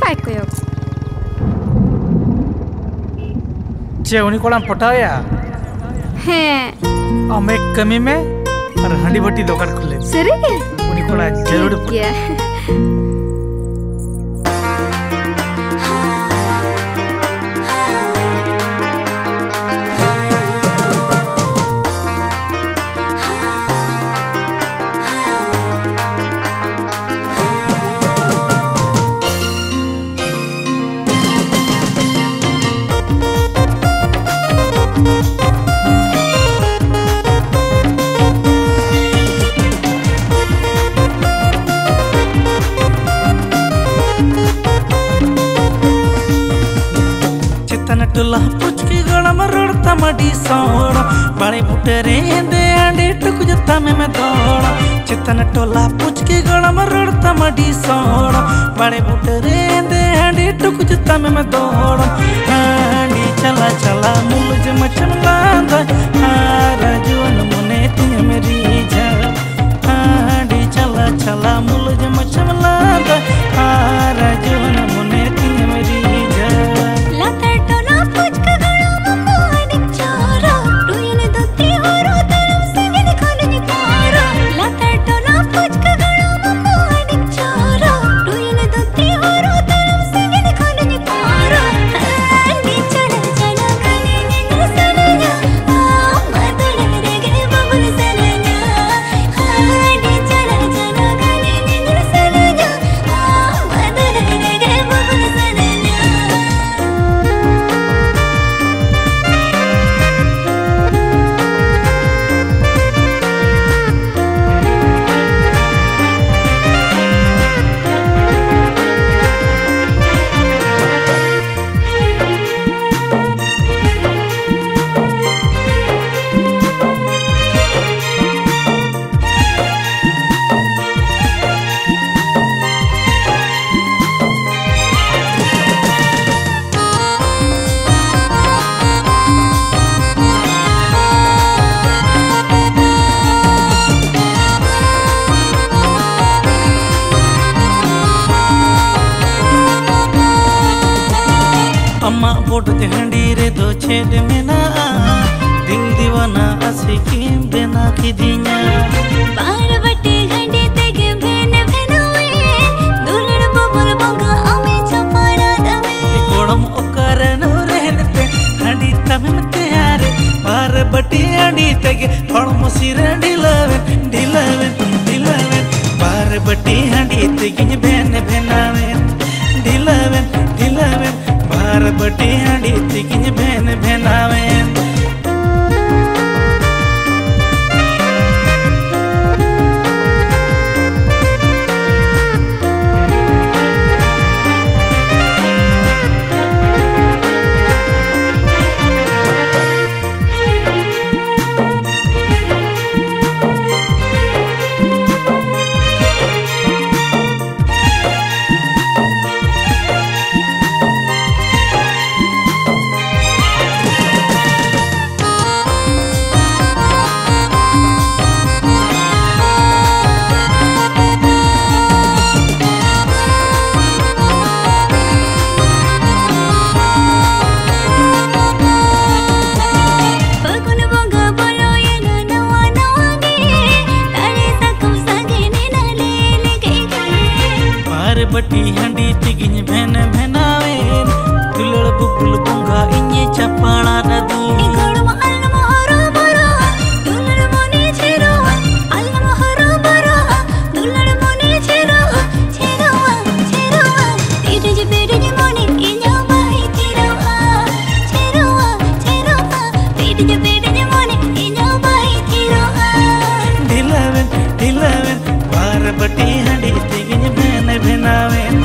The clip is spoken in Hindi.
काय कोयो चे उनी कोड़ाम पटाया हैं अमे कमी में और हंडी बटी दुकान खुले सरे के उनी कोड़ा जरूर क्या टुला पुचकी गड़ा में रड़ता मडी सोड़ा बड़े बुटरे दे अंडे टुक जता में दौड़ा चितन टोला पुचकी गड़ा में रड़ता मडी सोड़ा बड़े बुटरे दे अंडे टुक जता में दौड़ा अंडी चला चला मुलज मचम लांदा राजवन मुने तिया मेरी जा अंडी चला चला मुलज मचम लांदा राजवन मुने तिया मेरी जा अम्मा बोट हंडी रे दो छेद मेना दिल दीवाना आशिकी बेना की दिया बार बटे हंडी तेगे भेन भेनोए दुलड़ बबल बंगा अमे चपारा दवे कोड़म ओकर नो रहते हंडी तमिम त्यारे बार बटे हंडी तेगे फड़म सिर ढिलावेन ढिलावेन ढिलावेन बार बटे हंडी तेगे भेन भेनावेन ढिलावेन ढिलावेन बार बटे हंडी तेगे भेन भेनावेन बटी हंडी तिगिन भेन भेनावेन दुलड़ बुबुल बुंगा इन्ये चपाड़ा नदी इकोड़म अल्लम हरो बरो दुलड़ मोने छेरो अल्लम हरो बरो दुलड़ मोने छेरो छेरो छेरो पेट जे मोने इन्या बाई छेरो छेरो पेट जे मोने इन्या बाई छेरो ढिलावेन ढिलावेन बार बटी हंडी तिगिन भेन भेनावेन